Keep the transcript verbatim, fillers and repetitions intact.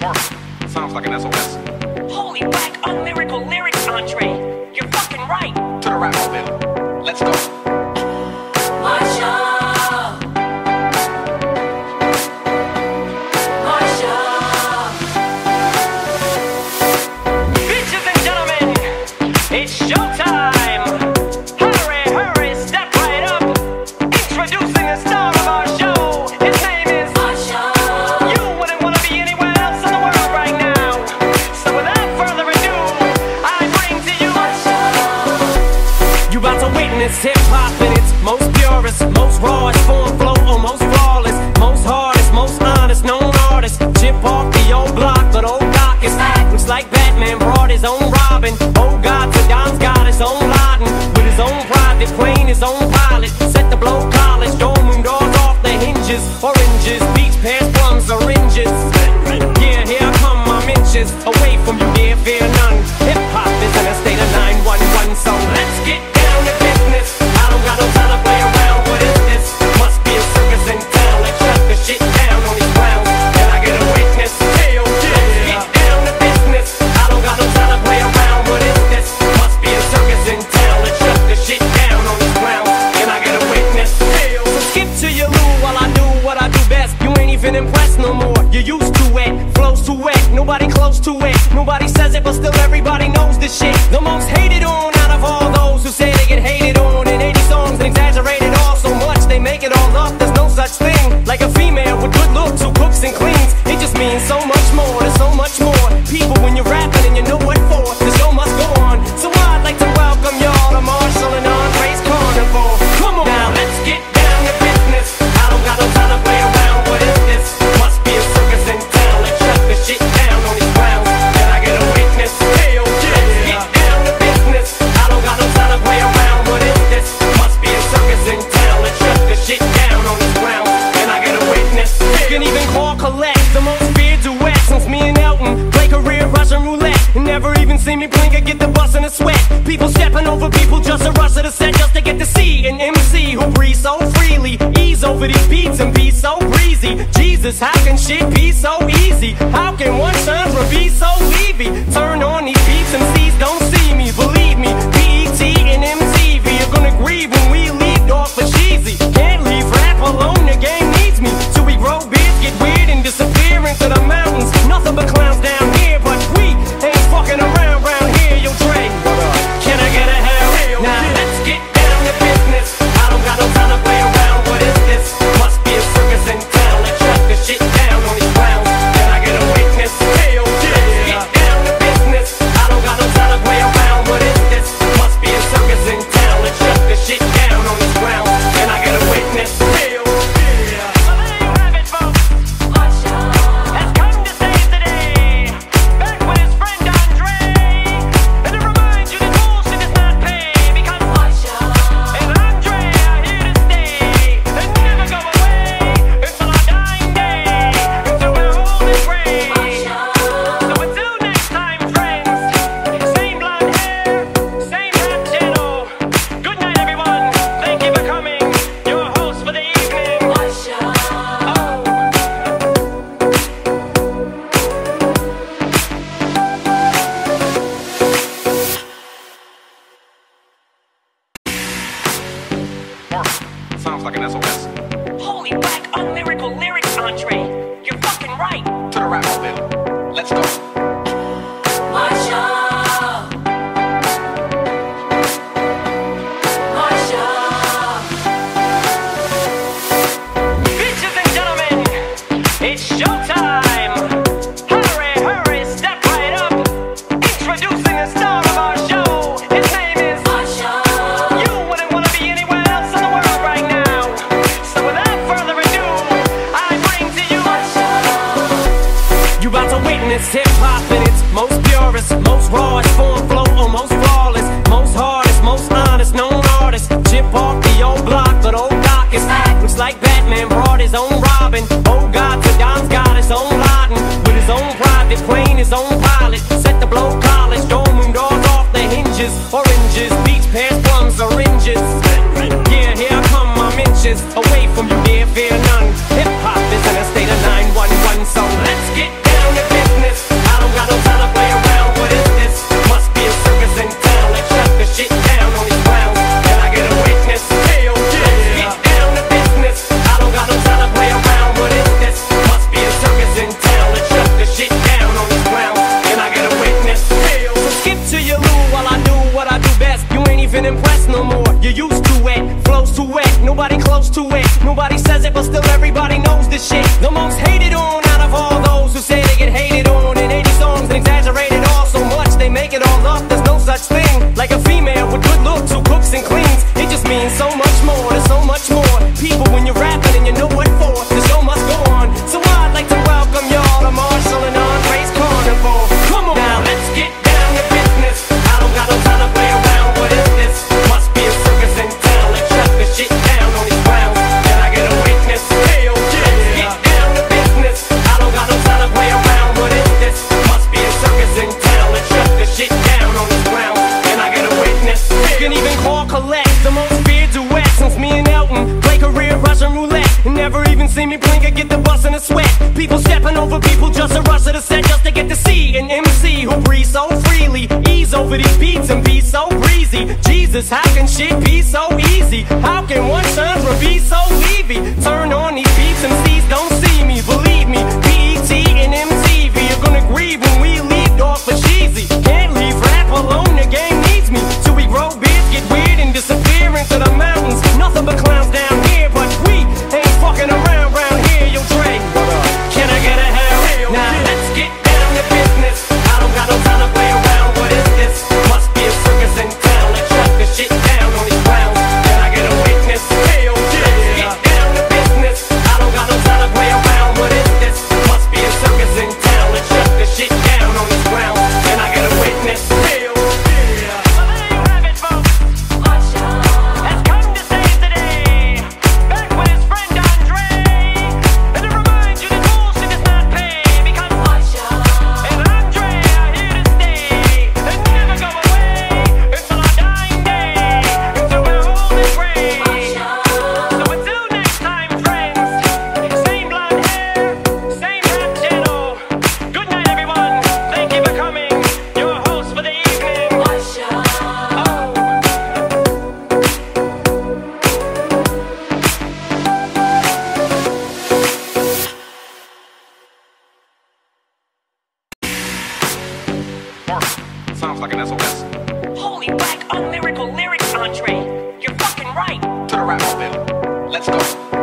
Sounds like an S O S. Holy whack, unlyrical lyrics, Andre. You're fucking right. To the rap mobile. Let's go. Hip-hop in its most purest, most rawest form, flow almost flawless, most hardest, most honest, known artist. Chip off the old block, but old Doc is act. Looks like Batman brought his own Robin. Old God Saddam's got his own Laden, with his own private plane, his own pilot. Set the blow college, dome room doors off the hinges. Oranges, peach, pears, plums, oranges. Yeah, here come my inches away from you, dear, fear none. Hip-hop is in a state of nine one one, so let's get down to business. I don't got no time to play around. What is this? Must be a circus in town. Let's shut the shit down on these clowns. Can I get a witness? Hell yeah. Let's get down to business. I don't got no time to play around. What is this? Must be a circus in town. Let's shut the shit down on these clowns. Can I get a witness? Hell. So skip to your loo while I do what I do best. You ain't even impressed no more. You're used to it. Flows too wet. Nobody close to it. Nobody says it, but still everybody knows this shit. The most hated on out of all those who say they get hated on in eighty songs and exaggerated all so much they make it all up. There's no such thing like a female with good looks who cooks and cleans. It just means so much more. There's so much more people when you're rapping and you know what for. The show must go on. So I'd like to welcome y'all to Marshall and Andre's Carnival. Come on now, let's get down to business. I don't got no time to play around. What is this? Must be a circus in town. Let's shut the shit down on these clowns. Can I get a witness? Hell yeah. Let's get down to business. I don't got no time to play around. What is this? Must be a circus in town. Let's shut the shit down on these clowns. Can I get a witness? You can even call collect the most feared duet since me and Elton play career Russian roulette. And never even see me blink or get the bus in a sweat. People stepping over people just to rush to the set just to get to see an M C who breathes so freely. Ease over these beats and be so breezy. Jesus, how can shit be so easy? How can one genre be so leavy? Turn on these beats, M Cs don't see me. Believe me, B E T and M T V are gonna grieve when we leave off for cheesy. Can't leave rap alone, the game needs me. So we grow beards, get weird and disappear into the mountains. Nothing but clowns down here, but we ain't fucking around round here. Yo, Dre, can I get a hell? Now let's get down to business. I don't got no time to play around. What is this? Must be a circus in town. Let's shut the shit down on these clowns. Can I get a witness? Hell yeah. Let's get down to business. I don't got no time to play around. What is this? Must be a circus in town. Let's shut the shit down on these clowns. Can I get a witness? Hell yeah. So there you have it, folks. Has come to save the day. Back with his friend Andre. And to remind you that bullshit does not pay. Because and Andre are here to stay. And never go away until our dying day. Until we're old and gray. So until next time, friends. Same blonde hair, same half channel. Good night, everyone. Thank you for coming. Your host for the evening. Oh. Sounds like an S O S. Holy whack, unlyrical lyrics, Andre. You're fucking right. To the rap mobile. Let's go. Bitches and gentlemen, it's showtime. Hurry, hurry, step right up. Introducing the star of our show. His name is You wouldn't want to be anywhere else in the world right now. So without further ado, I bring to you You about to witness hip-hop in its most purest, most rawest form, flow almost flawless, most hardest, most honest, known artist. Chip off the old block, but old Doc is act. Looks like Batman brought his own Robin. Old God Saddam's got his own Laden, with his own private plane, his own pilot. Set the blow college, dome room doors off the hinges. Oranges, peach, pears, plums, oranges. Yeah, here come my inches away from you, dear, fear none. Hip-hop is in a state of nine one one, so let's get down to business. see me blink and get the bus in a sweat. People stepping over people just to rush to the set, just to get to see an M C who breathes so freely. Ease over these beats and be so breezy. Jesus, how can shit be so easy? How can one genre be so leavy? Turn on these beats, M Cs don't see me. Believe me, B E T and M T V are gonna grieve when we leave off for cheesy. Can't leave rap alone, the game needs me. Till we grow beards, get weird and disappear into the mountains. Nothing but clowns down here, but we ain't fucking around round here. Yo, Dre, can I get a hell? Now let's get down to business. I don't got no time to play around. What is this? Must be a circus in town. Let's shut the shit down on these grounds. Can I get a witness? Hell yeah. Let's get down to business. I don't got no time to play around. What is this? Must be a circus in town. Let's shut the shit down on these grounds. Can I get a witness? Hell yeah. So there you have it, folks. Has come to save the day. Back with his friend Andre. And to remind you that bullshit is not pay. Because and Andre are here to stay. And never go away until our dying day. Until we're old and gray. So until next time, friends. Same blonde hair, same rap channel. Good night, everyone. Thank you for coming. Your host for the evening. Oh. Mark, sounds like an S O S. Holy whack, unlyrical lyrics, Andre. You're fucking right. To the rap mobile. Let's go.